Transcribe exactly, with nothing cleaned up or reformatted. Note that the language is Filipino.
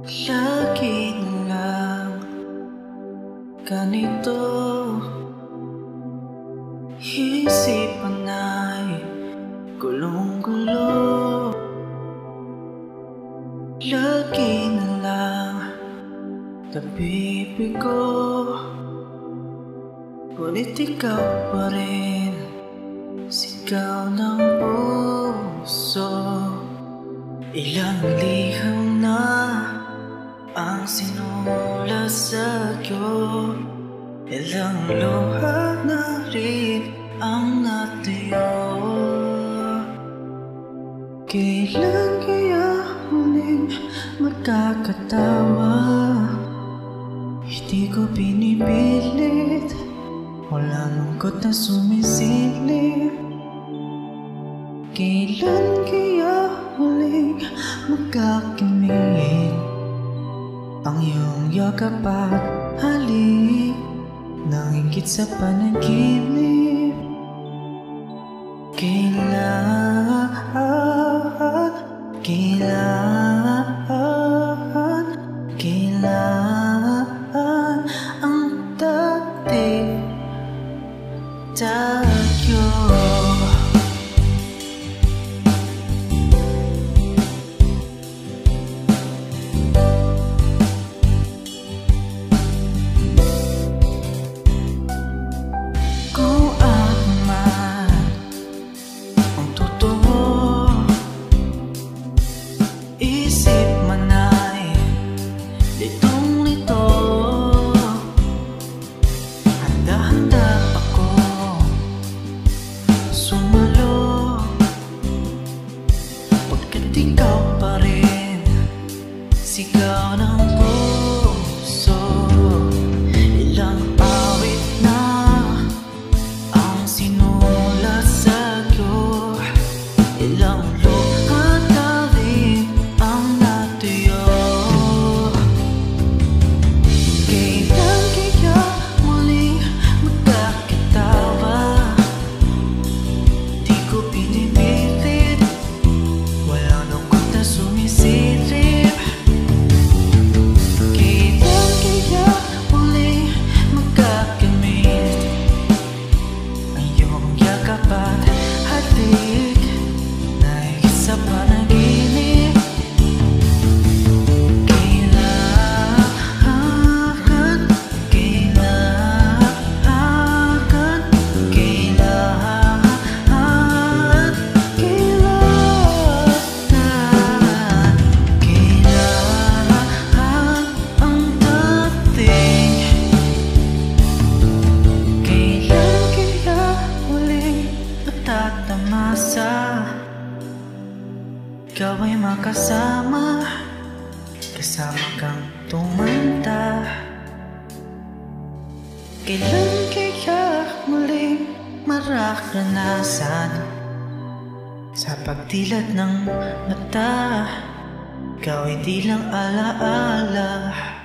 Lagi na lang ganito, isipan ay gulong-gulo. Lagi na lang nabibigo, ngunit ikaw pa rin sigaw ng puso. Ilang liham na ang sinulat sa'yo, ilang luha na rin ang natuyo. Kailan kaya huling magkakatawa? Hindi ko pinipilit, wala lungkot na sumisilip. Kailan kaya huling magkakimit ang iyong yakap at halik, nangingkit sa panaginip? Kailan, kailan, kailan ang dating tayo? Sigaw ng puso, ilang awit na ang sinulat sa'yo, ilang luha na rin ang natuyo. Kailan kaya muling magkakatawa? Di ko pinipilit, wala lungkot na sumisilip. Tatamasa, ikaw ay makasama, kasama kang tumanda. Kailan kaya muling mararanasan sa pagdilat ng mata, ikaw ay di lang alaala.